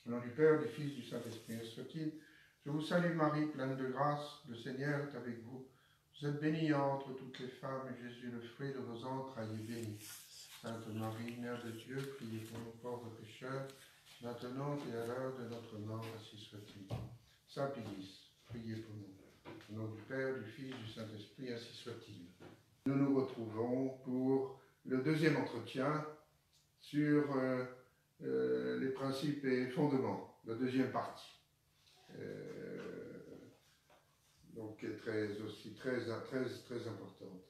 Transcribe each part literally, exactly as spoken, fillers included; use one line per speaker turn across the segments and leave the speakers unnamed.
Au nom du Père, du Fils, du Saint-Esprit, ainsi soit-il. Je vous salue Marie, pleine de grâce, le Seigneur est avec vous. Vous êtes bénie entre toutes les femmes, et Jésus, le fruit de vos entrailles, est béni. Sainte Marie, Mère de Dieu, priez pour nous pauvres pécheurs, maintenant et à l'heure de notre mort, ainsi soit-il. Saint Pilice, priez pour nous. Au nom du Père, du Fils, du Saint-Esprit, ainsi soit-il. Nous nous retrouvons pour le deuxième entretien sur euh, euh, les principes et fondements, la deuxième partie. Euh, donc est très, aussi très, très, très importante.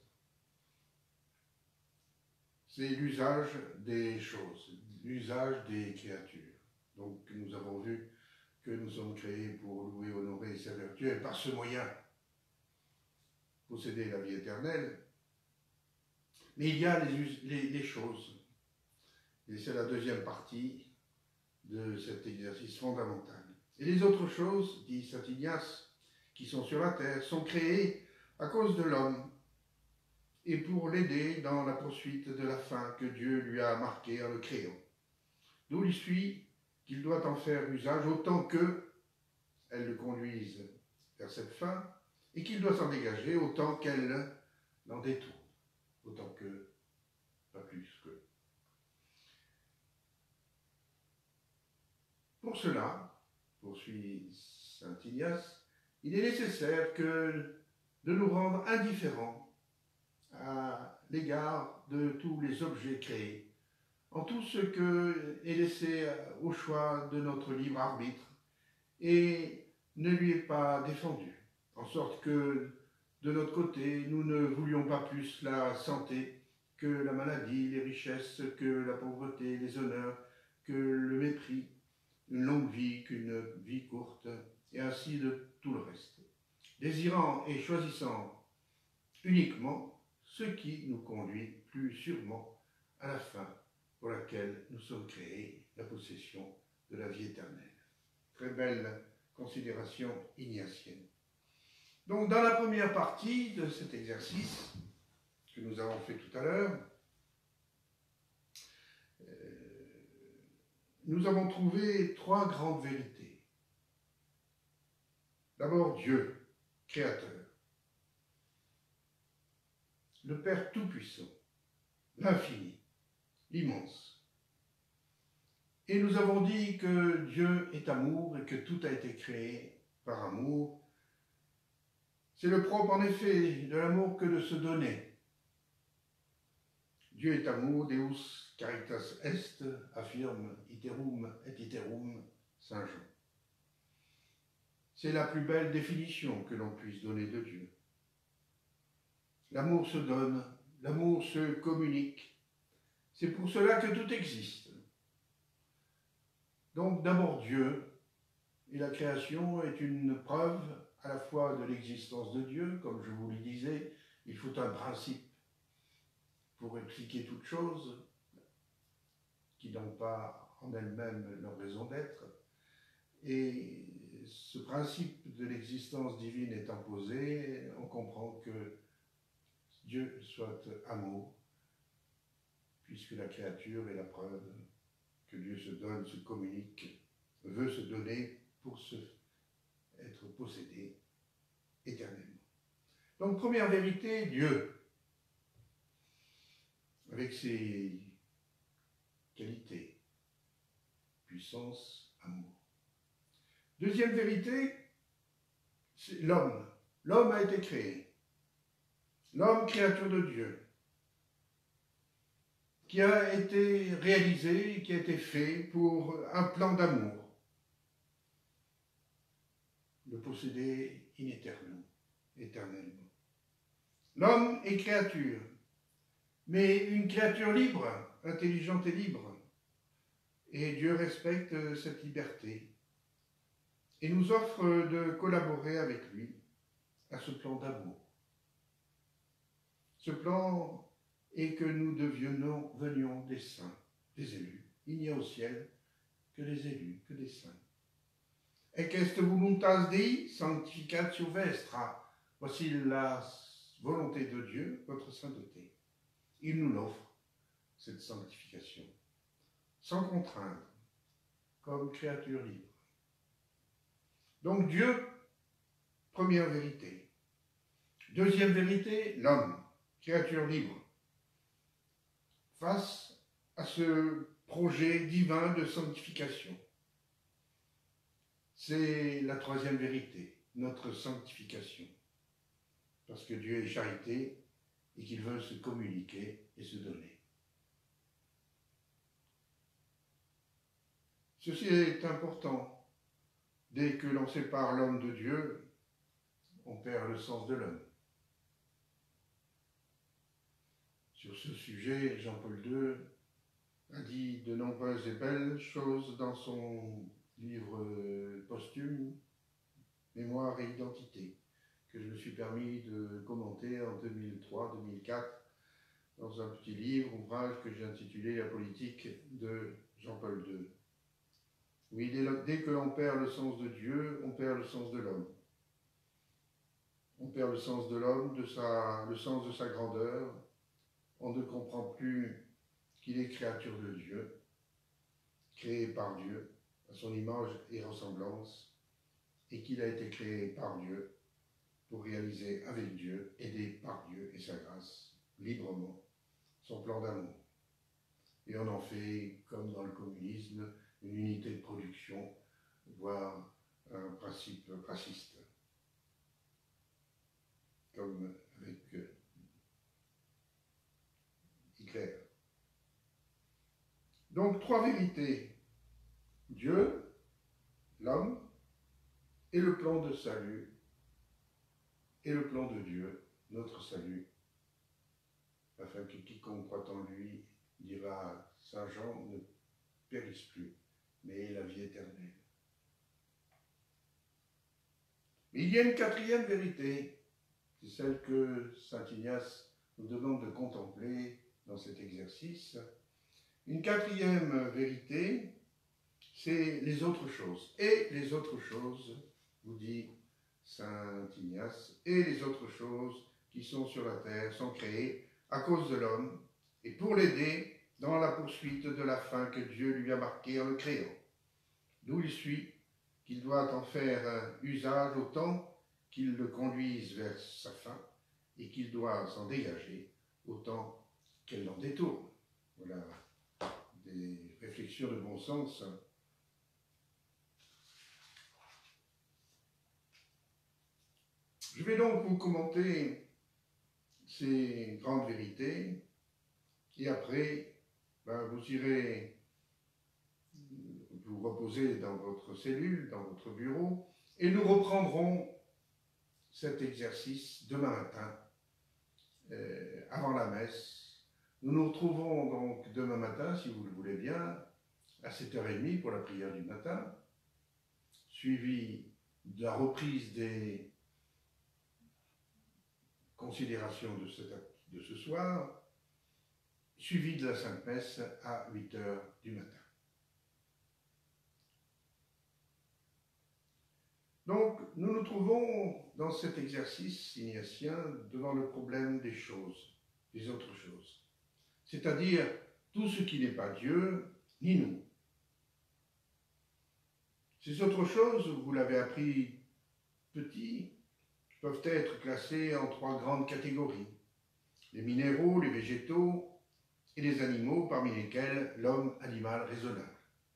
C'est l'usage des choses, l'usage des créatures. Donc nous avons vu que nous sommes créés pour louer, honorer et servir Dieu, et par ce moyen posséder la vie éternelle. Mais il y a les, les, les choses. Et c'est la deuxième partie de cet exercice fondamental. Et les autres choses, dit saint Ignace, qui sont sur la terre, sont créées à cause de l'homme et pour l'aider dans la poursuite de la fin que Dieu lui a marquée en le créant. D'où il suit qu'il doit en faire usage autant que elles le conduisent vers cette fin et qu'il doit s'en dégager autant qu'elles l'en détournent, autant que, pas plus que. Pour cela, poursuit saint Ignace, il est nécessaire que de nous rendre indifférents à l'égard de tous les objets créés, en tout ce que est laissé au choix de notre libre arbitre et ne lui est pas défendu, en sorte que de notre côté, nous ne voulions pas plus la santé que la maladie, les richesses, que la pauvreté, les honneurs, que le mépris, une longue vie qu'une vie courte, et ainsi de tout le reste, désirant et choisissant uniquement ce qui nous conduit plus sûrement à la fin pour laquelle nous sommes créés, la possession de la vie éternelle. Très belle considération ignatienne. Donc dans la première partie de cet exercice que nous avons fait tout à l'heure, nous avons trouvé trois grandes vérités. D'abord, Dieu, créateur, le Père Tout-Puissant, l'infini, l'immense. Et nous avons dit que Dieu est amour et que tout a été créé par amour. C'est le propre, en effet, de l'amour que de se donner. Dieu est amour, Deus caritas est, affirme iterum et iterum Saint Jean. C'est la plus belle définition que l'on puisse donner de Dieu. L'amour se donne, l'amour se communique. C'est pour cela que tout existe. Donc d'abord Dieu, et la création est une preuve à la fois de l'existence de Dieu, comme je vous le disais, il faut un principe pour expliquer toute chose, qui n'ont pas en elles-mêmes leur raison d'être. Et ce principe de l'existence divine étant posé, on comprend que Dieu soit amour, puisque la créature est la preuve que Dieu se donne, se communique, veut se donner pour se être possédé éternellement. Donc, première vérité, Dieu, avec ses qualités, puissance, amour. Deuxième vérité, c'est l'homme. L'homme a été créé. L'homme, créature de Dieu, qui a été réalisé, qui a été fait pour un plan d'amour, le posséder in aeternum, éternellement. L'homme est créature, mais une créature libre, intelligente et libre. Et Dieu respecte cette liberté et nous offre de collaborer avec lui à ce plan d'amour. Ce plan est que nous devions, venions des saints, des élus. Il n'y a au ciel que des élus, que des saints. Et qu'est voluntas Dei sanctificatio vestra. Voici la volonté de Dieu, votre sainteté. Il nous l'offre, cette sanctification, sans contraindre. comme créature libre. Donc Dieu, première vérité. Deuxième vérité, l'homme, créature libre, face à ce projet divin de sanctification. C'est la troisième vérité, notre sanctification. Parce que Dieu est charité et qu'il veut se communiquer et se donner. Ceci est important. Dès que l'on sépare l'homme de Dieu, on perd le sens de l'homme. Sur ce sujet, Jean-Paul deux a dit de nombreuses et belles choses dans son livre posthume, Mémoire et identité, que je me suis permis de commenter en deux mille trois deux mille quatre dans un petit livre, ouvrage que j'ai intitulé La politique de Jean-Paul deux. Oui, dès que l'on perd le sens de Dieu, on perd le sens de l'homme. On perd le sens de l'homme, de sa, le sens de sa grandeur. On ne comprend plus qu'il est créature de Dieu, créé par Dieu, à son image et ressemblance, et qu'il a été créé par Dieu pour réaliser avec Dieu, aidé par Dieu et sa grâce, librement, son plan d'amour. Et on en fait, comme dans le communisme, une unité de production, voire un principe raciste, comme avec Hitler. Donc, trois vérités. Dieu, l'homme, et le plan de salut, et le plan de Dieu, notre salut, afin que quiconque croit en lui, dira Saint Jean, ne périsse plus, mais ait la vie éternelle. Mais il y a une quatrième vérité, c'est celle que saint Ignace nous demande de contempler dans cet exercice. Une quatrième vérité, c'est les autres choses. Et les autres choses, vous dit saint Ignace, et les autres choses qui sont sur la terre sont créées à cause de l'homme et pour l'aider dans la poursuite de la fin que Dieu lui a marquée en le créant. D'où il suit qu'il doit en faire usage autant qu'il le conduise vers sa fin et qu'il doit s'en dégager autant qu'elle l'en détourne. Voilà des réflexions de bon sens. Je vais donc vous commenter ces grandes vérités et après, ben, vous irez vous reposer dans votre cellule, dans votre bureau, et nous reprendrons cet exercice demain matin, euh, avant la messe. Nous nous retrouvons donc demain matin, si vous le voulez bien, à sept heures trente pour la prière du matin, suivi de la reprise des considérations de ce, de ce soir, suivi de la Sainte Messe à huit heures du matin. Donc, nous nous trouvons dans cet exercice ignatien devant le problème des choses, des autres choses, c'est-à-dire tout ce qui n'est pas Dieu, ni nous. Ces autres choses, vous l'avez appris petit, peuvent être classées en trois grandes catégories, les minéraux, les végétaux et les animaux, parmi lesquels l'homme animal raisonnable.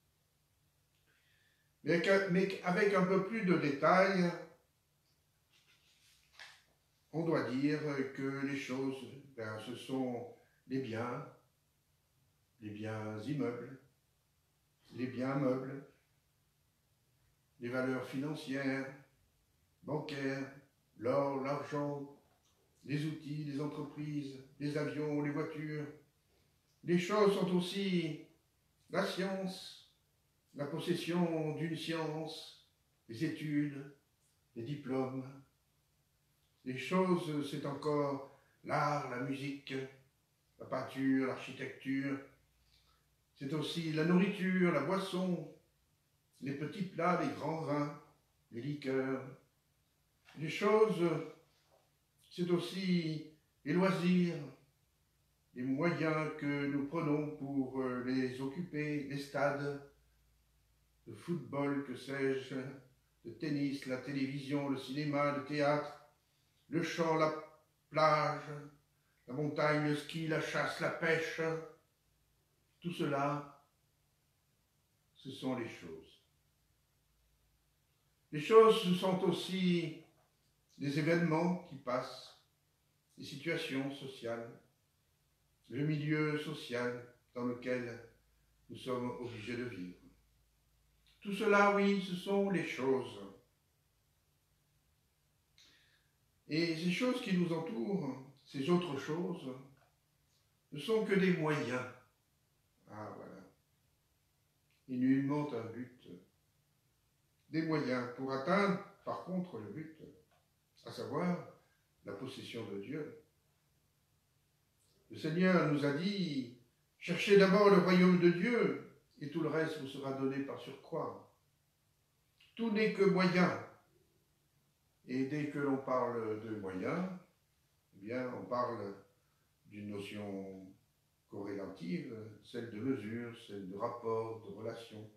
Mais avec un peu plus de détails, on doit dire que les choses, ben, ce sont les biens, les biens immeubles, les biens meubles, les valeurs financières, bancaires, l'or, l'argent, les outils, les entreprises, les avions, les voitures. Les choses sont aussi la science, la possession d'une science, les études, les diplômes. Les choses, c'est encore l'art, la musique, la peinture, l'architecture. C'est aussi la nourriture, la boisson, les petits plats, les grands vins, les liqueurs. Les choses, c'est aussi les loisirs, les moyens que nous prenons pour les occuper, les stades, de football, que sais-je, de tennis, la télévision, le cinéma, le théâtre, le chant, la plage, la montagne, le ski, la chasse, la pêche, tout cela, ce sont les choses. Les choses, ce sont aussi des événements qui passent, des situations sociales, le milieu social dans lequel nous sommes obligés de vivre. Tout cela, oui, ce sont les choses. Et ces choses qui nous entourent, ces autres choses, ne sont que des moyens. Ah, voilà. Et nullement un but. Des moyens pour atteindre, par contre, le but, à savoir la possession de Dieu. Le Seigneur nous a dit, cherchez d'abord le royaume de Dieu, et tout le reste vous sera donné par surcroît. Tout n'est que moyen. Et dès que l'on parle de moyens, eh bien, on parle d'une notion corrélative, celle de mesure, celle de rapport, de relation.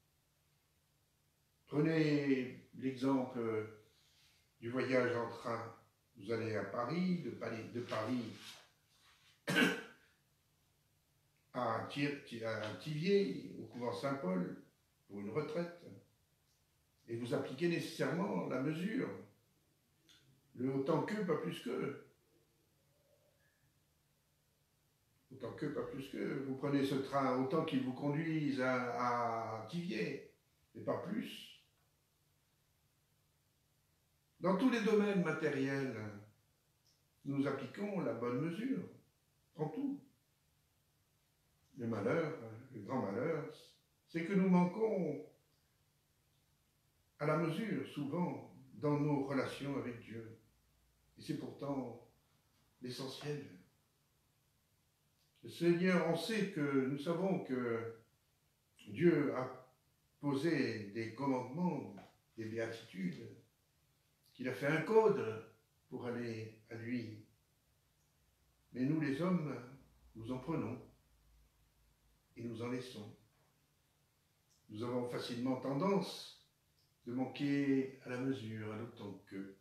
Prenez l'exemple du voyage en train. Vous allez à Paris, de Paris, de Paris à Thiviers, au couvent Saint-Paul, pour une retraite. Et vous appliquez nécessairement la mesure. Le autant que, pas plus que. Autant que, pas plus que. Vous prenez ce train autant qu'il vous conduise à, à Thiviers, mais pas plus. Dans tous les domaines matériels, nous appliquons la bonne mesure, en tout. Le malheur, le grand malheur, c'est que nous manquons à la mesure, souvent, dans nos relations avec Dieu. Et c'est pourtant l'essentiel. Le Seigneur, on sait que nous savons que Dieu a posé des commandements, des béatitudes, qu'il a fait un code pour aller à lui. Mais nous, les hommes, nous en prenons et nous en laissons. Nous avons facilement tendance de manquer à la mesure, à l'autant que,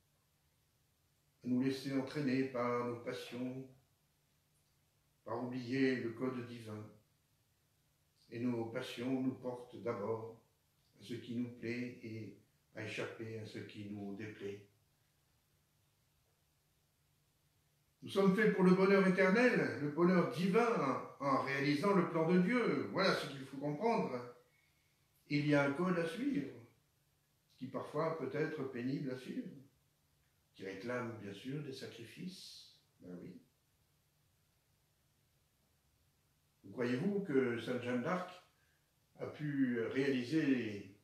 à nous laisser entraîner par nos passions, par oublier le code divin. Et nos passions nous portent d'abord à ce qui nous plaît et à échapper à ce qui nous déplaît. Nous sommes faits pour le bonheur éternel, le bonheur divin, en réalisant le plan de Dieu. Voilà ce qu'il faut comprendre. Il y a un code à suivre, qui parfois peut être pénible à suivre, qui réclame bien sûr des sacrifices. Ben oui. Vous croyez-vous que Sainte Jeanne d'Arc a pu réaliser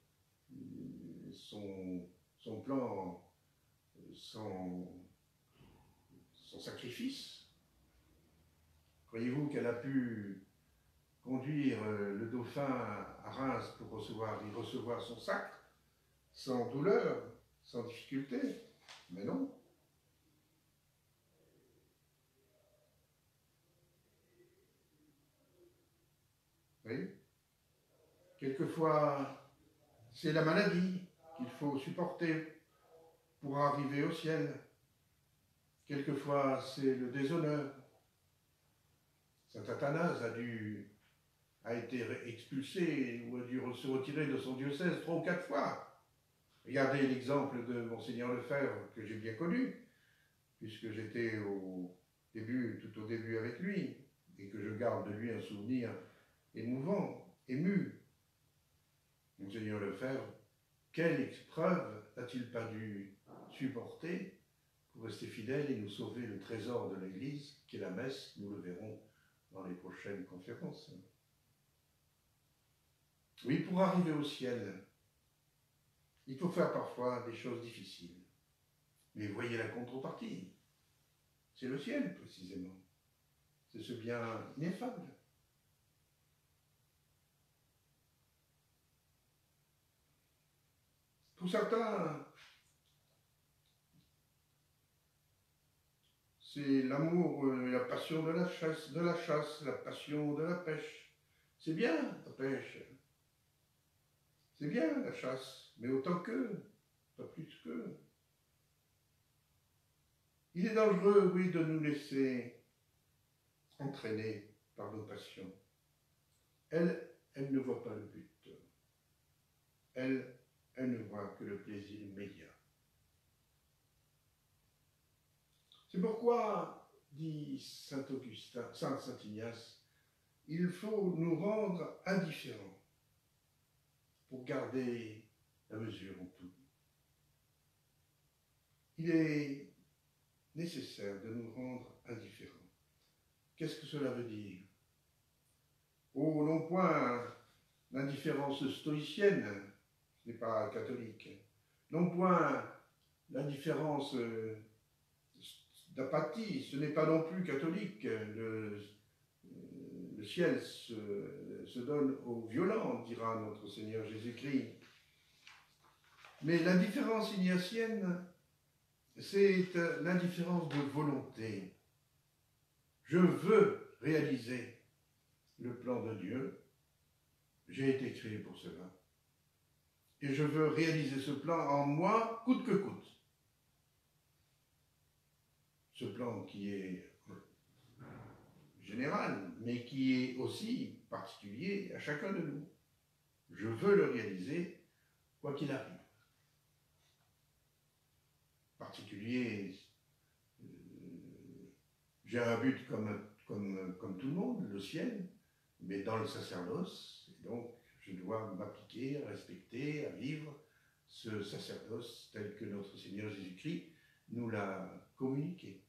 son, son plan sans, sans sacrifice? Croyez-vous qu'elle a pu conduire le dauphin à Reims pour recevoir, y recevoir son sacre sans douleur, sans difficulté? Mais non. Oui. Quelquefois, c'est la maladie qu'il faut supporter pour arriver au ciel. Quelquefois, c'est le déshonneur. Saint Athanase a dû a été expulsé ou a dû se retirer de son diocèse trois ou quatre fois. Regardez l'exemple de Monseigneur Lefebvre, que j'ai bien connu, puisque j'étais au début, tout au début avec lui, et que je garde de lui un souvenir émouvant, ému. Monseigneur Lefebvre, quelle épreuve n'a-t-il pas dû supporter pour rester fidèle et nous sauver le trésor de l'Église, qui est la messe? Nous le verrons dans les prochaines conférences. Oui, pour arriver au ciel, il faut faire parfois des choses difficiles. Mais voyez la contrepartie. C'est le ciel, précisément. C'est ce bien ineffable. Pour certains, c'est l'amour, la passion de la chasse, de la chasse, la passion de la pêche. C'est bien, la pêche. C'est bien la chasse, mais autant que, pas plus que. Il est dangereux, oui, de nous laisser entraîner par nos passions. Elle, elle ne voit pas le but. Elle, elle ne voit que le plaisir immédiat. C'est pourquoi, dit saint Augustin, saint Saint Ignace, il faut nous rendre indifférents pour garder la mesure en tout. Il est nécessaire de nous rendre indifférents. Qu'est-ce que cela veut dire? Oh, non point l'indifférence stoïcienne, ce n'est pas catholique. Non point l'indifférence d'apathie, ce n'est pas non plus catholique. Le, le ciel se, se donne aux violents, dira notre Seigneur Jésus-Christ. Mais l'indifférence ignatienne, c'est l'indifférence de volonté. Je veux réaliser le plan de Dieu. J'ai été créé pour cela. Et je veux réaliser ce plan en moi, coûte que coûte. Ce plan qui est général, mais qui est aussi particulier à chacun de nous. Je veux le réaliser, quoi qu'il arrive. Particulier, euh, j'ai un but comme, comme, comme tout le monde, le ciel, mais dans le sacerdoce, et donc je dois m'appliquer, à respecter, à vivre ce sacerdoce tel que notre Seigneur Jésus-Christ nous l'a communiqué.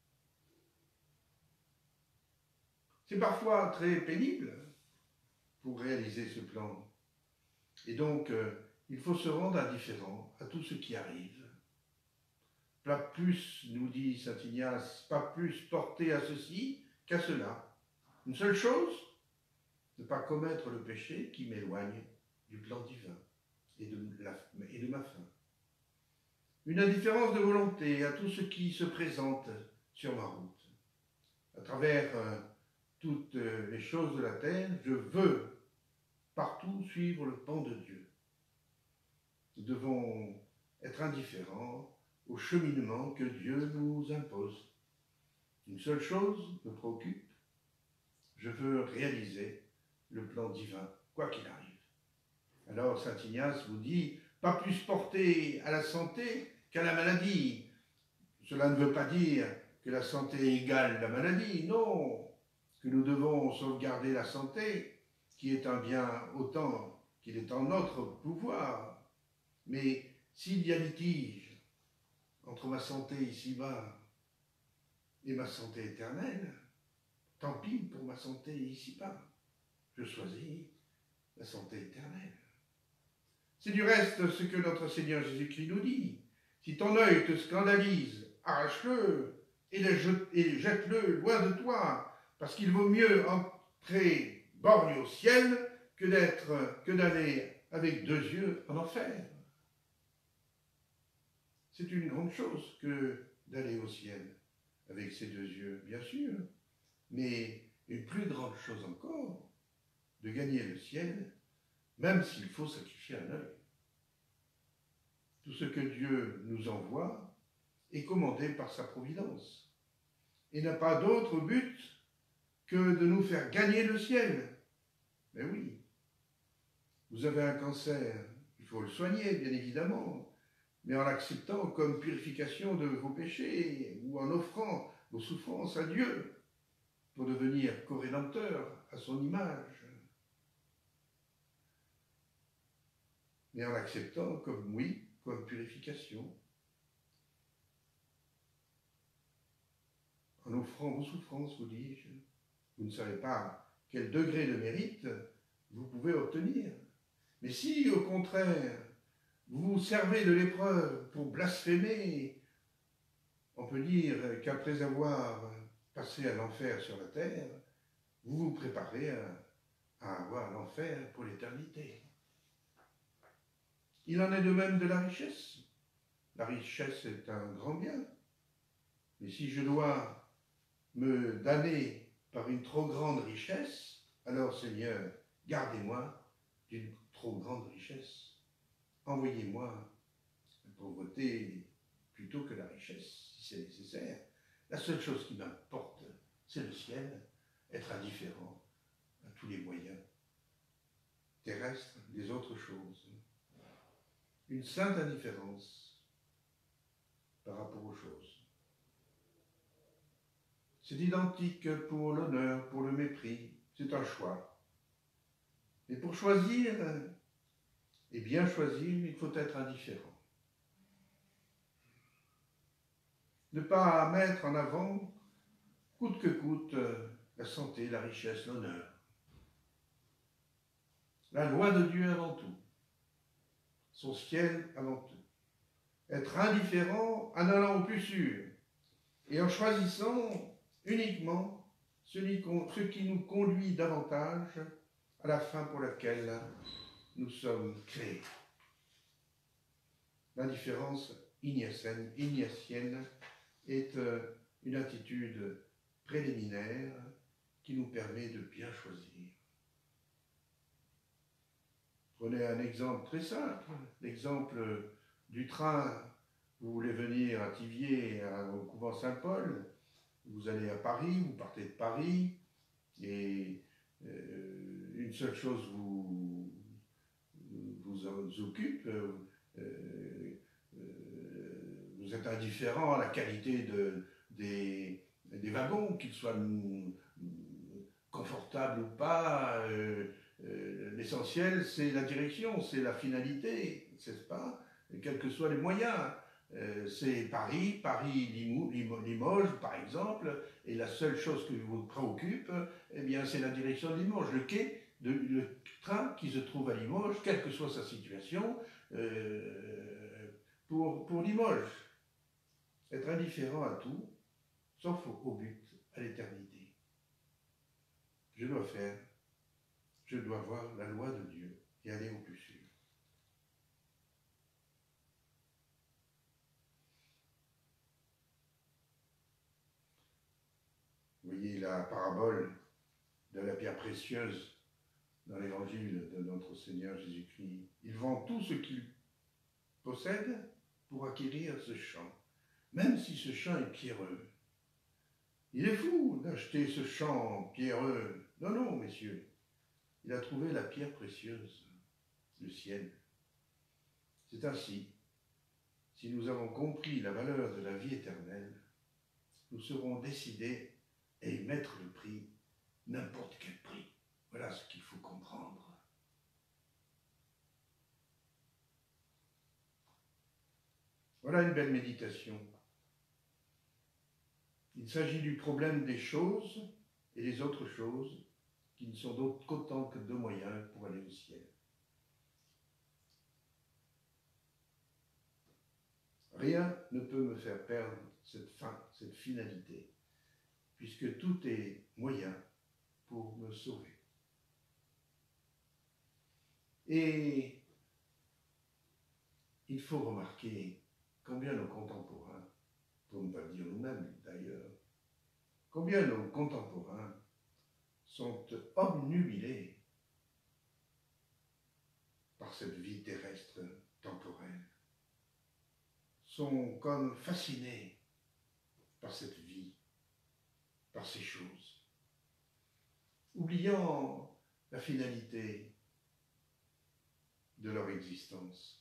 C'est parfois très pénible pour réaliser ce plan. Et donc, euh, il faut se rendre indifférent à tout ce qui arrive. Pas plus, nous dit saint Ignace, pas plus porté à ceci qu'à cela. Une seule chose, ne pas commettre le péché qui m'éloigne du plan divin et de, la, et de ma fin. Une indifférence de volonté à tout ce qui se présente sur ma route. À travers euh, toutes les choses de la terre, je veux partout suivre le plan de Dieu. Nous devons être indifférents au cheminement que Dieu nous impose. Une seule chose me préoccupe, je veux réaliser le plan divin, quoi qu'il arrive. Alors saint Ignace vous dit, pas plus porté à la santé qu'à la maladie. Cela ne veut pas dire que la santé égale la maladie, non, que nous devons sauvegarder la santé, qui est un bien autant qu'il est en notre pouvoir. Mais s'il y a litige entre ma santé ici-bas et ma santé éternelle, tant pis pour ma santé ici-bas. Je choisis la santé éternelle. C'est du reste ce que notre Seigneur Jésus-Christ nous dit. Si ton œil te scandalise, arrache-le et, et jette-le loin de toi, parce qu'il vaut mieux entrer borgne au ciel que d'être, que d'aller avec deux yeux en enfer. C'est une grande chose que d'aller au ciel avec ses deux yeux, bien sûr, mais une plus grande chose encore, de gagner le ciel, même s'il faut sacrifier un œil. Tout ce que Dieu nous envoie est commandé par sa providence et n'a pas d'autre but que de nous faire gagner le ciel. Mais oui, vous avez un cancer, il faut le soigner, bien évidemment, mais en l'acceptant comme purification de vos péchés ou en offrant vos souffrances à Dieu pour devenir co-rédempteur à son image. Mais en l'acceptant comme oui, comme purification. En offrant vos souffrances, vous dis-je, vous ne savez pas quel degré de mérite vous pouvez obtenir. Mais si, au contraire, vous vous servez de l'épreuve pour blasphémer, on peut dire qu'après avoir passé à l'enfer sur la terre, vous vous préparez à, à avoir l'enfer pour l'éternité. Il en est de même de la richesse. La richesse est un grand bien. Mais si je dois me damner par une trop grande richesse, alors Seigneur, gardez-moi d'une trop grande richesse. envoyez-moi la pauvreté plutôt que la richesse, si c'est nécessaire. La seule chose qui m'importe, c'est le ciel, être indifférent à tous les moyens terrestres des autres choses. Une sainte indifférence par rapport aux choses. C'est identique pour l'honneur, pour le mépris, c'est un choix. Et pour choisir, et bien choisir, il faut être indifférent. Ne pas mettre en avant, coûte que coûte, la santé, la richesse, l'honneur. La loi de Dieu avant tout. Son ciel avant tout. Être indifférent en allant au plus sûr et en choisissant uniquement ce qui nous conduit davantage à la fin pour laquelle nous sommes créés. L'indifférence ignatienne, ignatienne est une attitude préliminaire qui nous permet de bien choisir. Prenez un exemple très simple, l'exemple du train. Vous voulez venir à Thiviers, au couvent Saint-Paul, vous allez à Paris, vous partez de Paris, et euh, une seule chose vous, vous, vous occupe, euh, euh, vous êtes indifférent à la qualité de, des, des wagons, qu'ils soient confortables ou pas. Euh, euh, l'essentiel, c'est la direction, c'est la finalité, n'est-ce pas? Quels que soient les moyens. Euh, c'est Paris, Paris-Limoges par exemple, et la seule chose qui vous préoccupe, eh bien, c'est la direction de Limoges, le quai, de, le train qui se trouve à Limoges, quelle que soit sa situation, euh, pour, pour Limoges. Être indifférent à tout, sauf au, au but, à l'éternité. Je dois faire, je dois voir la loi de Dieu et aller au plus sûr. Vous voyez la parabole de la pierre précieuse dans l'évangile de notre Seigneur Jésus-Christ. Il vend tout ce qu'il possède pour acquérir ce champ, même si ce champ est pierreux. Il est fou d'acheter ce champ pierreux. Non, non, messieurs. Il a trouvé la pierre précieuse, le ciel. C'est ainsi, si nous avons compris la valeur de la vie éternelle, nous serons décidés à y mettre le prix, n'importe quel prix. Voilà ce qu'il faut comprendre. Voilà une belle méditation. Il s'agit du problème des choses et des autres choses qui ne sont d'autres qu'autant que de moyens pour aller au ciel. Rien ne peut me faire perdre cette fin, cette finalité, puisque tout est moyen pour me sauver. Et il faut remarquer combien nos contemporains, pour ne pas dire nous-mêmes d'ailleurs, combien nos contemporains sont obnubilés par cette vie terrestre temporelle, sont comme fascinés par cette vie, par ces choses, oubliant la finalité de leur existence.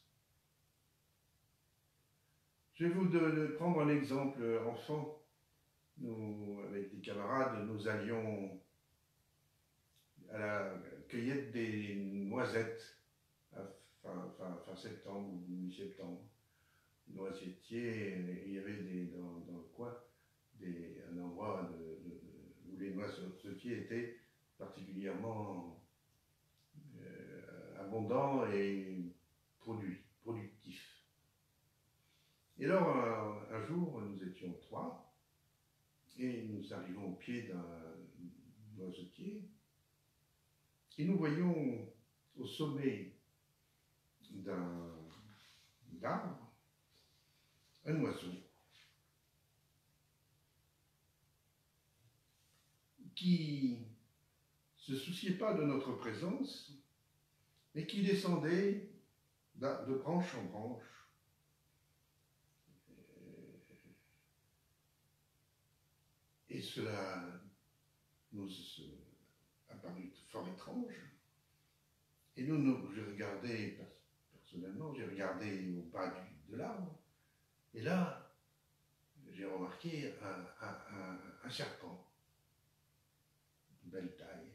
Je vais vous de, de prendre un exemple enfant. Nous, avec des camarades, nous allions à la cueillette des noisettes à fin, fin, fin septembre ou mi-septembre. Noisetiers, il y avait des, dans, dans le coin des, un endroit de, de, où les noisetiers étaient particulièrement euh, abondants et produits, productifs. Et alors, un, un jour, nous étions trois, et nous arrivons au pied d'un noisetier, et nous voyons au sommet d'un arbre un oiseau qui ne se souciait pas de notre présence, mais qui descendait de branche en branche. Et cela nous a paru fort étrange. Et nous, nous j'ai regardé, personnellement, j'ai regardé au bas du, de l'arbre, et là, j'ai remarqué un, un, un, un serpent, de belle taille,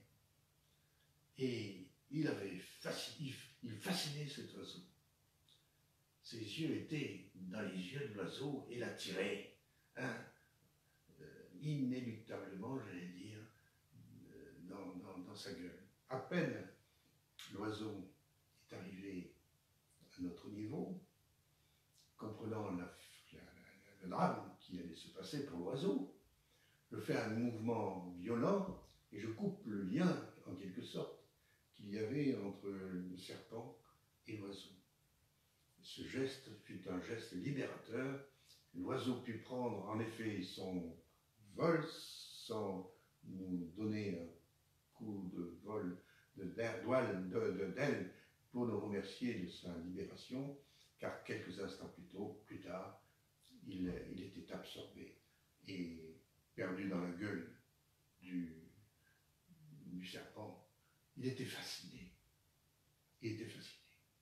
et il avait fasciné, il fascinait cet oiseau. Ses yeux étaient dans les yeux de l'oiseau et l'attiraient, hein, euh, inéluctablement, j'allais dire, euh, dans, dans, dans sa gueule. À peine l'oiseau est arrivé à notre niveau, comprenant la, la, la, le drame qui allait se passer pour l'oiseau, je fais un mouvement violent et je coupe le lien, en quelque sorte, qu'il y avait entre le serpent et l'oiseau. Ce geste fut un geste libérateur. L'oiseau put prendre en effet son vol sans nous donner un coup de vol de d'aile de, de, de, pour nous remercier de sa libération, car quelques instants plus tôt, plus tard, il, il était absorbé et perdu dans la gueule du, du serpent. Il était fasciné. Il était fasciné.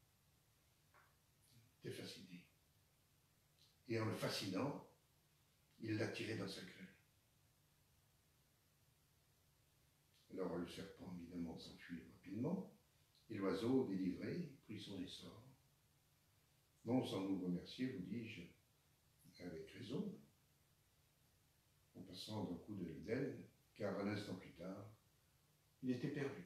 Il était fasciné. Et en le fascinant, il l'attirait dans sa gueule. Alors le serpent, évidemment, s'enfuit rapidement, et l'oiseau, délivré, prit son essor. Non sans nous remercier, vous dis-je, avec raison, en passant d'un coup de d'aile, car un instant plus tard, il était perdu.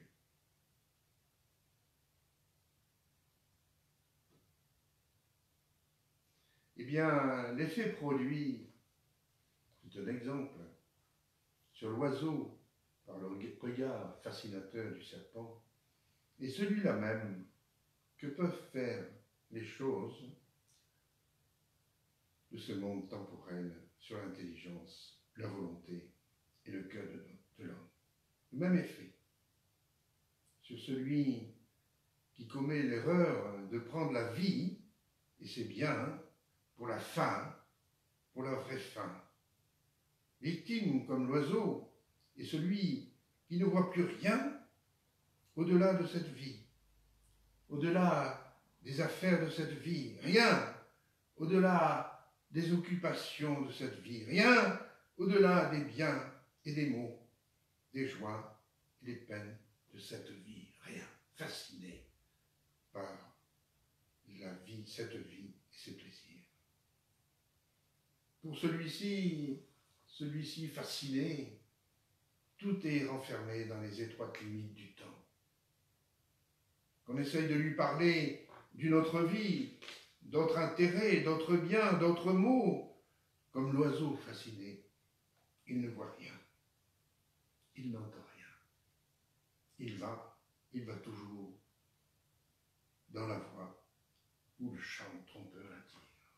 Eh bien, l'effet produit, c'est un exemple, sur l'oiseau, par le regard fascinateur du serpent, est celui-là même que peuvent faire les choses de ce monde temporel sur l'intelligence, la volonté et le cœur de l'homme. Le même effet sur celui qui commet l'erreur de prendre la vie, et c'est bien, pour la fin, pour la vraie fin. Victime comme l'oiseau est celui qui ne voit plus rien au-delà de cette vie, au-delà des affaires de cette vie, rien au-delà des occupations de cette vie, rien au-delà des biens et des maux, des joies et des peines de cette vie, rien, fasciné par la vie, cette vie et ses plaisirs. Pour celui-ci, celui-ci fasciné, tout est renfermé dans les étroites limites du temps. Qu'on essaye de lui parler d'une autre vie, d'autres intérêts, d'autres biens, d'autres mots, comme l'oiseau fasciné, il ne voit rien, il n'entend rien. Il va, il va toujours dans la voie où le chant trompeur attire.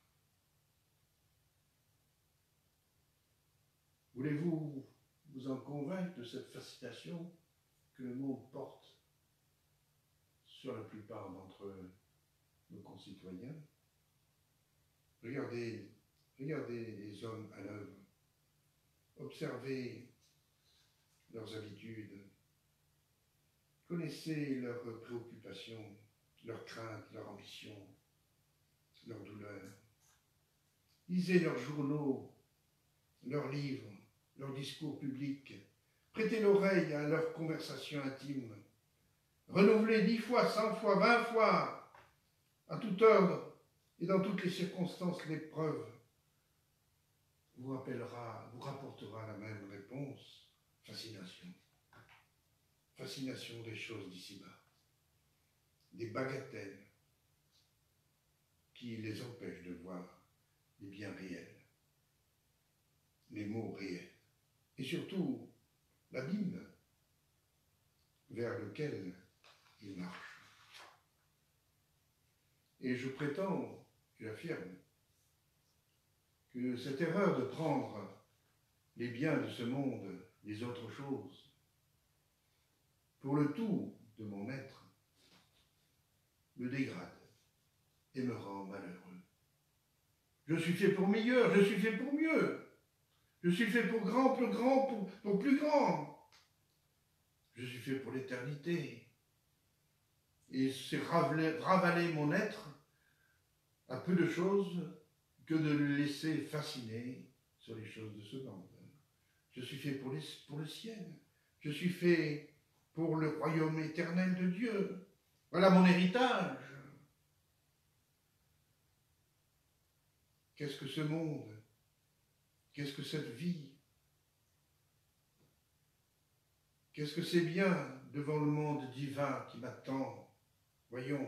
Voulez-vous vous en convaincre de cette fascination que le monde porte sur la plupart d'entre nos concitoyens? Regardez, regardez les hommes à l'œuvre, observez leurs habitudes, connaissez leurs préoccupations, leurs craintes, leurs ambitions, leurs douleurs. Lisez leurs journaux, leurs livres, leurs discours publics. Prêtez l'oreille à leurs conversations intimes. Renouvelez dix fois, cent fois, vingt fois, à toute heure et dans toutes les circonstances, l'épreuve vous rappellera, vous rapportera la même réponse, fascination. Fascination des choses d'ici-bas, des bagatelles qui les empêchent de voir les biens réels, les mots réels, et surtout l'abîme vers lequel ils marchent. Et je prétends, j'affirme, que cette erreur de prendre les biens de ce monde, les autres choses, pour le tout de mon être, me dégrade, et me rend malheureux. Je suis fait pour meilleur, je suis fait pour mieux. Je suis fait pour grand, plus grand, pour, pour plus grand. Je suis fait pour l'éternité. Et c'est ravaler, ravaler mon être à peu de choses que de le laisser fasciner sur les choses de ce monde. Je suis fait pour, les, pour le ciel. Je suis fait pour le royaume éternel de Dieu. Voilà mon héritage. Qu'est-ce que ce monde? Qu'est-ce que cette vie? Qu'est-ce que c'est bien devant le monde divin qui m'attend? Voyons.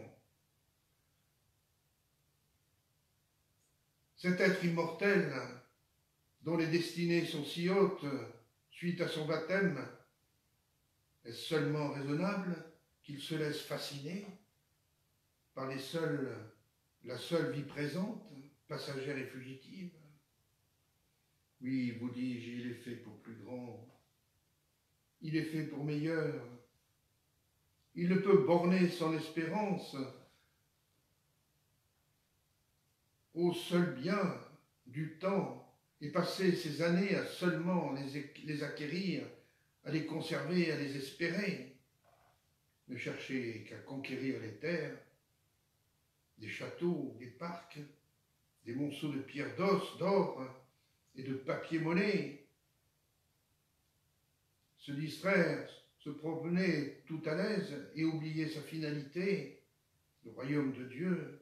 Cet être immortel, dont les destinées sont si hautes suite à son baptême, est-ce seulement raisonnable qu'il se laisse fasciner par les seuls, la seule vie présente, passagère et fugitive? Oui, vous dis-je, il est fait pour plus grand. Il est fait pour meilleur. Il ne peut borner son espérance au seul bien du temps et passer ses années à seulement les, les acquérir, à les conserver, à les espérer. Ne chercher qu'à conquérir les terres, des châteaux, des parcs, des monceaux de pierres d'os, d'or et de papier-monnaie. Se distraire, se promener tout à l'aise et oublier sa finalité, le royaume de Dieu.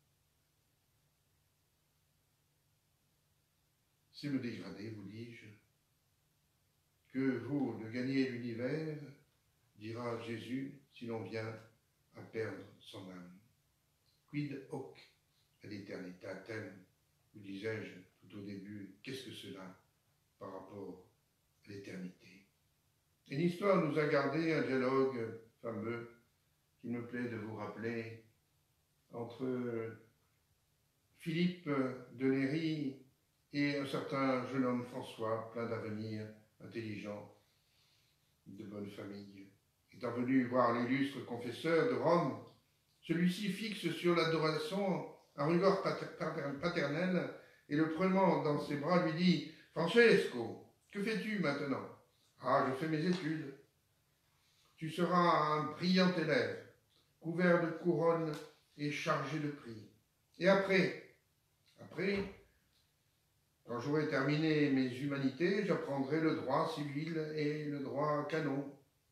C'est me dégrader, vous dis-je, que vaut de gagner l'univers, dira Jésus, si l'on vient à perdre son âme. Quid hoc ad aeternitatem, vous disais-je tout au début, qu'est-ce que cela par rapport à l'éternité? Et l'histoire nous a gardé un dialogue fameux qu'il me plaît de vous rappeler entre Philippe de Néry et un certain jeune homme François, plein d'avenir, intelligent, de bonne famille. Étant venu voir l'illustre confesseur de Rome, celui-ci fixe sur l'adoration un regard paternel et le prenant dans ses bras lui dit « Francesco, que fais-tu maintenant ? » « Ah, je fais mes études. Tu seras un brillant élève, couvert de couronnes et chargé de prix. Et après, après, quand j'aurai terminé mes humanités, j'apprendrai le droit civil et le droit canon.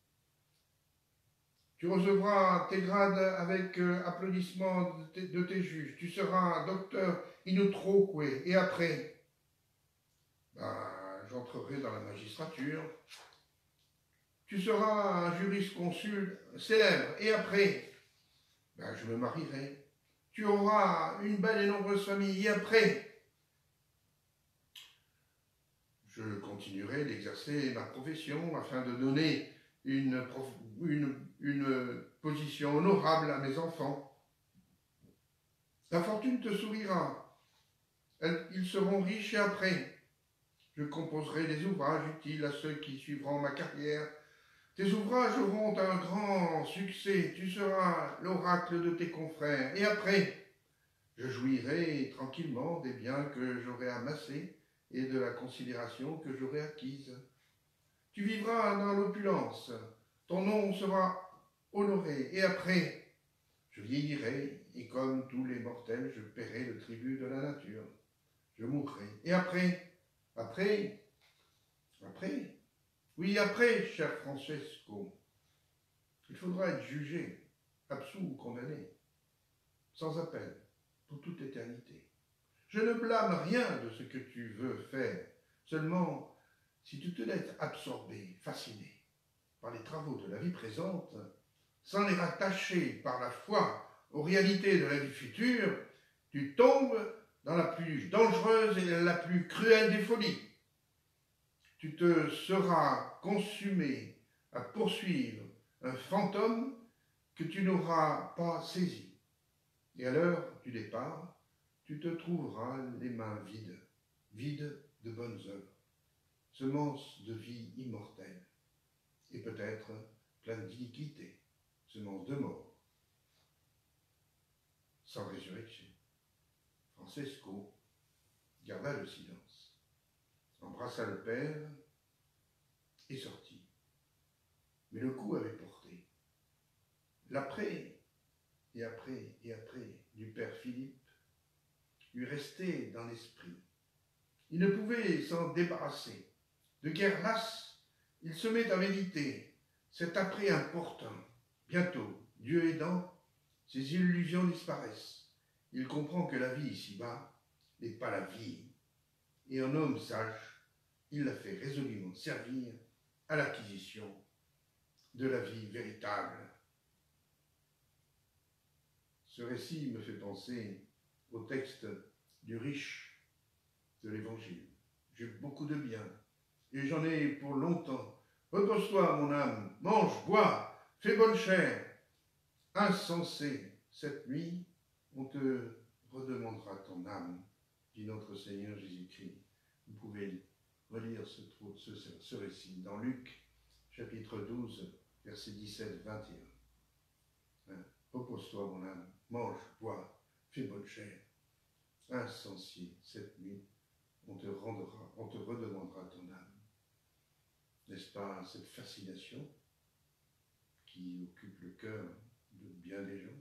Tu recevras tes grades avec euh, applaudissements de tes, de tes juges. Tu seras docteur in utroque. Et après, ben, j'entrerai dans la magistrature. Tu seras un jurisconsulte célèbre. Et après, ben, je me marierai. Tu auras une belle et nombreuse famille. Et après, je continuerai d'exercer ma profession afin de donner une, une, une position honorable à mes enfants. La fortune te sourira. Elles, ils seront riches et après, je composerai des ouvrages utiles à ceux qui suivront ma carrière. Tes ouvrages auront un grand succès. Tu seras l'oracle de tes confrères. Et après, je jouirai tranquillement des biens que j'aurai amassés et de la considération que j'aurai acquise. Tu vivras dans l'opulence. Ton nom sera honoré. Et après, je vieillirai et comme tous les mortels, je paierai le tribut de la nature. Je mourrai. Et après, après, après, oui, après, cher Francesco, il faudra être jugé, absous ou condamné, sans appel, pour toute éternité. Je ne blâme rien de ce que tu veux faire, seulement si tu te laisses absorber, fasciné par les travaux de la vie présente, sans les rattacher par la foi aux réalités de la vie future, tu tombes dans la plus dangereuse et la plus cruelle des folies. Tu te seras consumé à poursuivre un fantôme que tu n'auras pas saisi. Et à l'heure du départ, tu te trouveras les mains vides, vides de bonnes œuvres, semences de vie immortelle, et peut-être pleines d'iniquité, semences de mort. sans résurrection. Francesco garda le silence, embrassa le père et sortit. Mais le coup avait porté. L'après, et après, et après, du père Philippe, lui restait dans l'esprit. Il ne pouvait s'en débarrasser. De guerre lasse, il se met à méditer cet après important. Bientôt, Dieu aidant, ses illusions disparaissent. Il comprend que la vie ici-bas n'est pas la vie. Et en homme sage, il la fait résolument servir à l'acquisition de la vie véritable. Ce récit me fait penser au texte du riche de l'Évangile. J'ai beaucoup de bien, et j'en ai pour longtemps. Repose-toi, mon âme, mange, bois, fais bonne chère. Insensé, cette nuit, on te redemandera ton âme, dit notre Seigneur Jésus-Christ. Vous pouvez relire ce, ce, ce récit dans Luc, chapitre douze, versets dix-sept à vingt et un. Hein? Repose-toi, mon âme, mange, bois, fais bonne chère. Insensé, cette nuit, on te rendra, on te redemandera ton âme. N'est-ce pas cette fascination qui occupe le cœur de bien des gens?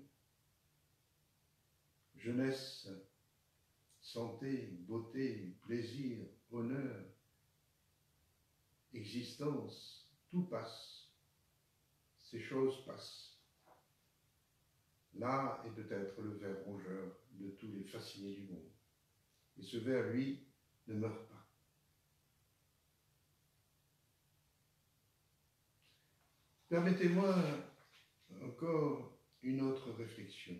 Jeunesse, santé, beauté, plaisir, honneur, existence, tout passe. Ces choses passent. Là est peut-être le ver rongeur de tous les fascinés du monde. Et ce ver, lui, ne meurt pas. Permettez-moi encore une autre réflexion.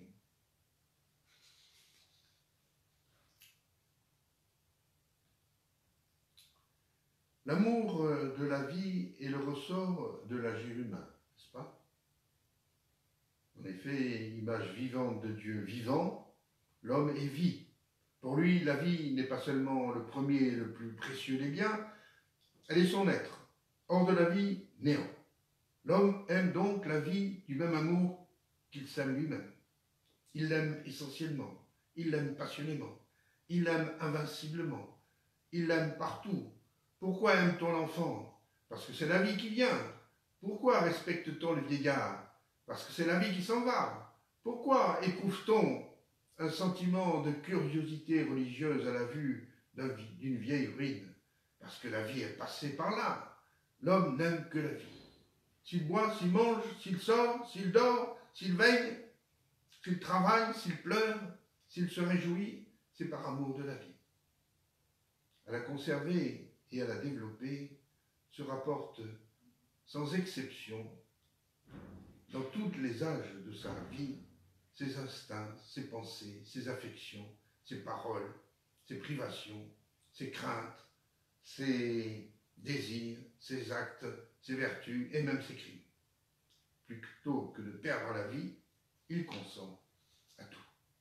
L'amour de la vie est le ressort de l'agir humain, n'est-ce pas? En effet, image vivante de Dieu vivant, l'homme est vie. Pour lui, la vie n'est pas seulement le premier et le plus précieux des biens, elle est son être. Hors de la vie, néant. L'homme aime donc la vie du même amour qu'il s'aime lui-même. Il l'aime essentiellement, il l'aime passionnément, il l'aime invinciblement, il l'aime partout. Pourquoi aime-t-on l'enfant? Parce que c'est la vie qui vient. Pourquoi respecte-t-on le vieillard? Parce que c'est la vie qui s'en va. Pourquoi éprouve-t-on un sentiment de curiosité religieuse à la vue d'une vieille ruine? Parce que la vie est passée par là. L'homme n'aime que la vie. S'il boit, s'il mange, s'il sort, s'il dort, s'il veille, s'il travaille, s'il pleure, s'il se réjouit, c'est par amour de la vie. À la conserver et à la développer se rapporte sans exception, dans tous les âges de sa vie, ses instincts, ses pensées, ses affections, ses paroles, ses privations, ses craintes, ses désirs, ses actes, ses vertus et même ses crimes. Plutôt que de perdre la vie, il consent à tout.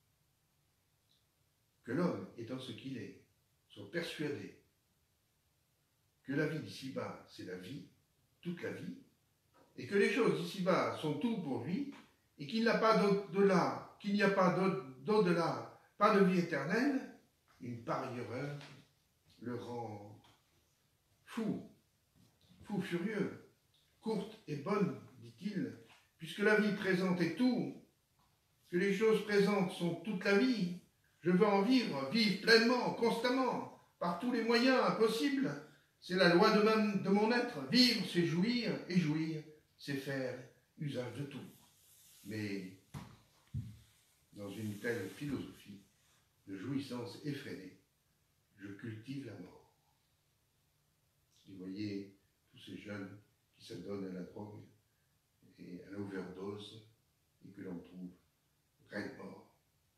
Que l'homme, étant ce qu'il est, soit persuadé que la vie d'ici-bas, c'est la vie, toute la vie, et que les choses d'ici-bas sont tout pour lui, et qu'il n'a pas d'au-delà, qu'il n'y a pas d'au-delà, pas de vie éternelle, une pareille erreur le rend fou, fou furieux, courte et bonne, dit-il, puisque la vie présente est tout, que les choses présentes sont toute la vie, je veux en vivre, vivre pleinement, constamment, par tous les moyens possibles. C'est la loi de, même, de mon être. Vivre, c'est jouir, et jouir, c'est faire usage de tout. Mais dans une telle philosophie de jouissance effrénée, je cultive la mort. Vous voyez tous ces jeunes qui s'adonnent à la drogue et à l'overdose et que l'on trouve raide mort.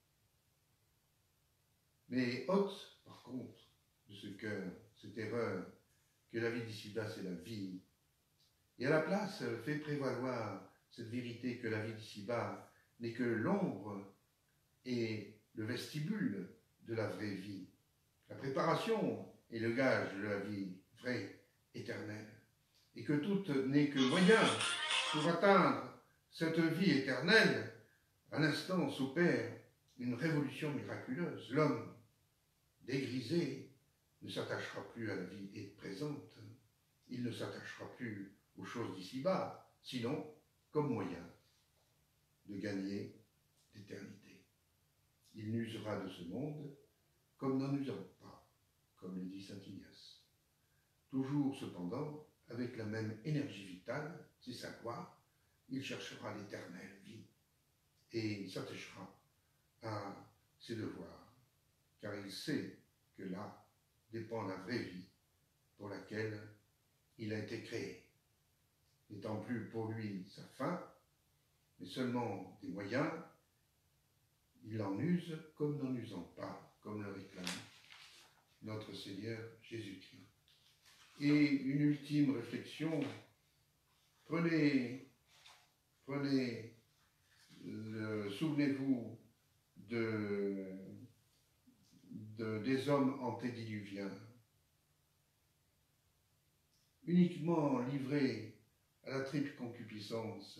Mais ôte, par contre, de ce cœur, cette erreur, que la vie d'ici-bas, c'est la vie. Et à la place, fait prévaloir cette vérité que la vie d'ici-bas n'est que l'ombre et le vestibule de la vraie vie. La préparation est le gage de la vie vraie, éternelle. Et que tout n'est que moyen pour atteindre cette vie éternelle. À l'instant s'opère une révolution miraculeuse. L'homme dégrisé ne s'attachera plus à la vie présente, il ne s'attachera plus aux choses d'ici-bas, sinon comme moyen de gagner l'éternité. Il n'usera de ce monde comme n'en usant pas, comme le dit saint Ignace. Toujours cependant, avec la même énergie vitale, c'est sa gloire, il cherchera l'éternelle vie et il s'attachera à ses devoirs, car il sait que là dépend la vraie vie pour laquelle il a été créé, n'étant plus pour lui sa fin, mais seulement des moyens. Il en use comme n'en usant pas, comme le réclame notre Seigneur Jésus-Christ. Et une ultime réflexion, prenez, prenez, le, souvenez-vous de, de, des hommes antédiluviens, uniquement livrés à la triple concupiscence,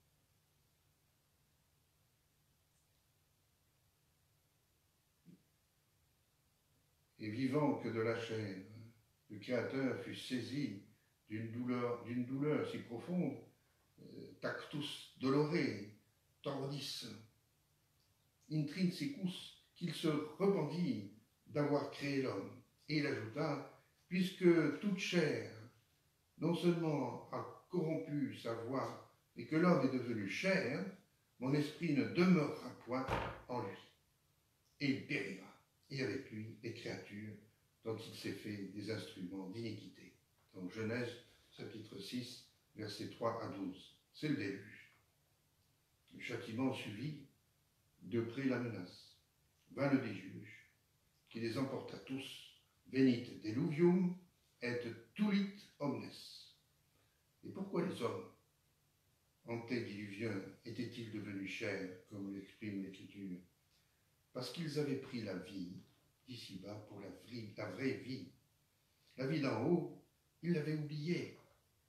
et vivant que de la chair, le Créateur fut saisi d'une douleur, d'une douleur si profonde, euh, tactus dolore, tordis, intrinsecus, qu'il se repentit d'avoir créé l'homme. Et il ajouta, puisque toute chair, non seulement a corrompu sa voix, et que l'homme est devenu chair, mon esprit ne demeurera point en lui. Et il périra, et avec lui les créatures dont il s'est fait des instruments d'iniquité. Donc Genèse, chapitre six, versets trois à douze. C'est le déluge. Le châtiment suivit de près la menace. Vint le déluge, qui les emporta tous. Venit deluvium et tulit omnes. Et pourquoi les hommes antédiluviens étaient-ils devenus chers, comme l'exprime l'Écriture? Parce qu'ils avaient pris la vie d'ici-bas pour la vraie, la vraie vie. La vie d'en haut, ils l'avaient oubliée.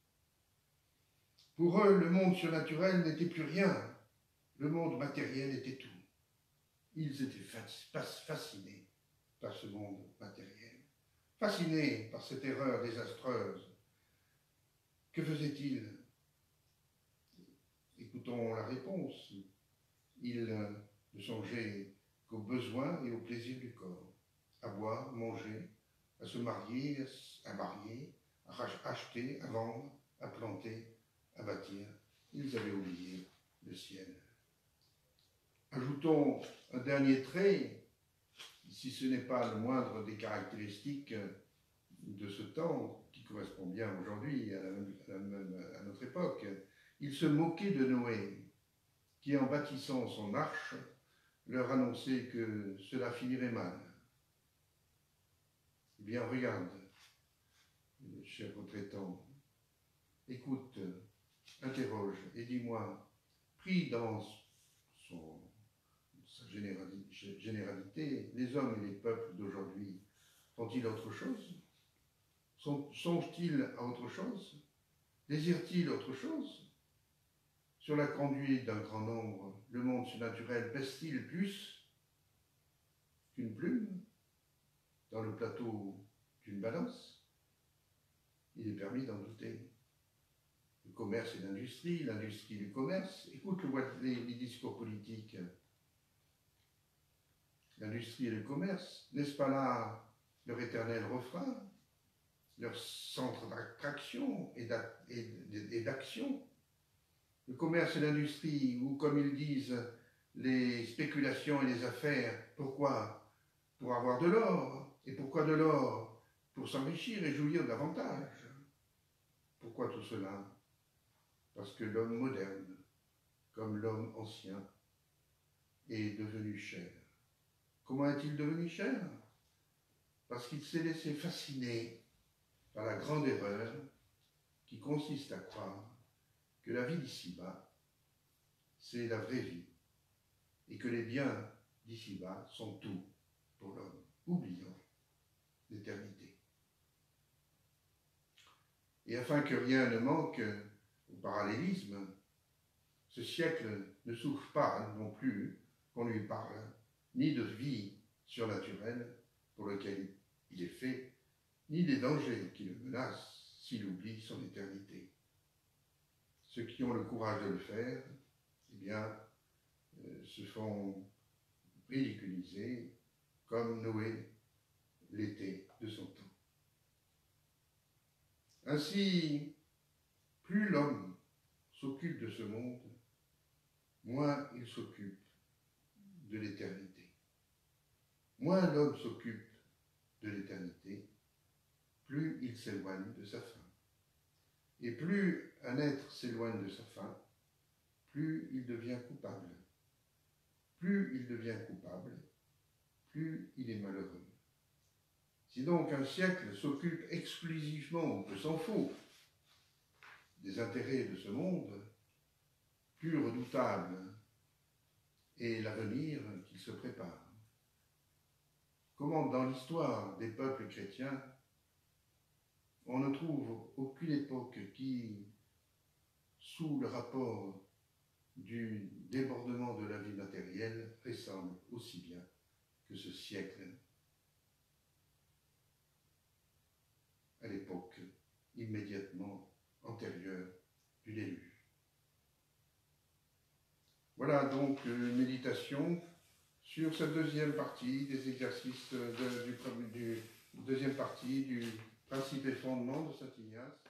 Pour eux, le monde surnaturel n'était plus rien. Le monde matériel était tout. Ils étaient fascinés par ce monde matériel, fascinés par cette erreur désastreuse. Que faisaient-ils? Écoutons la réponse. Ils ne songeaient qu'aux besoins et aux plaisirs du corps, à boire, manger, à se marier, à marier, à acheter, à vendre, à planter, à bâtir. Ils avaient oublié le ciel. Ajoutons un dernier trait, si ce n'est pas le moindre des caractéristiques de ce temps, qui correspond bien aujourd'hui à, à, à notre époque. Ils se moquaient de Noé, qui en bâtissant son arche, leur annonçait que cela finirait mal. Eh bien, regarde, cher retraitant, écoute, interroge et dis-moi, pris dans son, sa généralité, les hommes et les peuples d'aujourd'hui font-ils autre chose? Songent-ils à autre chose? Désirent-ils autre chose? Sur la conduite d'un grand nombre, le monde surnaturel pèse-t-il plus qu'une plume dans le plateau d'une balance? Il est permis d'en douter. Le commerce et l'industrie, l'industrie et le commerce, écoute le, les, les discours politiques. L'industrie et le commerce, n'est-ce pas là leur éternel refrain, leur centre d'attraction et d'action? Le commerce et l'industrie, ou comme ils disent, les spéculations et les affaires. Pourquoi? Pour avoir de l'or. Et pourquoi de l'or? Pour s'enrichir et jouir davantage. Pourquoi tout cela? Parce que l'homme moderne, comme l'homme ancien, est devenu cher. Comment est-il devenu cher? Parce qu'il s'est laissé fasciner par la grande erreur qui consiste à croire que la vie d'ici-bas, c'est la vraie vie, et que les biens d'ici-bas sont tout pour l'homme, oubliant l'éternité. Et afin que rien ne manque au parallélisme, ce siècle ne souffre pas non plus qu'on lui parle ni de vie surnaturelle pour lequel il est fait, ni des dangers qui le menacent s'il oublie son éternité. Ceux qui ont le courage de le faire, eh bien, euh, se font ridiculiser comme Noé l'était de son temps. Ainsi, plus l'homme s'occupe de ce monde, moins il s'occupe de l'éternité. Moins l'homme s'occupe de l'éternité, plus il s'éloigne de sa fin. Et plus un être s'éloigne de sa fin, plus il devient coupable. Plus il devient coupable, plus il est malheureux. Si donc un siècle s'occupe exclusivement, on peut s'en faut, des intérêts de ce monde, plus redoutable est l'avenir qu'il se prépare. Comment dans l'histoire des peuples chrétiens, on ne trouve aucune époque qui, sous le rapport du débordement de la vie matérielle, ressemble aussi bien que ce siècle à l'époque immédiatement antérieure du déluge. Voilà donc une méditation sur cette deuxième partie des exercices de, du, du deuxième partie du principe et fondement de saint Ignace.